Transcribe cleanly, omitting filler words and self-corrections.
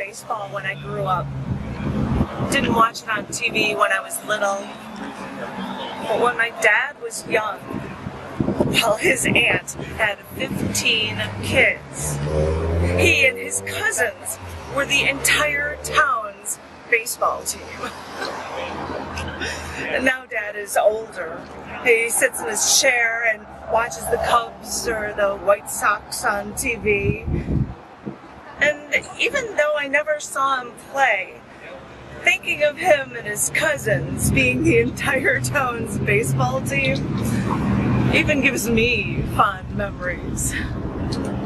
baseball when I grew up. Didn't watch it on TV when I was little. But when my dad was young, well, his aunt had 15 kids. He and his cousins were the entire town's baseball team. And now Dad is older. He sits in his chair and watches the Cubs or the White Sox on TV. And even though I never saw him play, thinking of him and his cousins being the entire town's baseball team even gives me fond memories.